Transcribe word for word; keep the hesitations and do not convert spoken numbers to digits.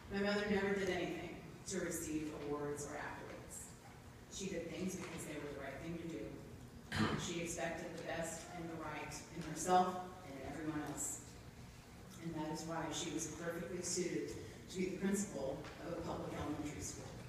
My mother never did anything to receive awards or accolades. She did things because they were the right thing to do. She expected the best and the right in herself and in everyone else. And that is why she was perfectly suited to be the principal of a public elementary school.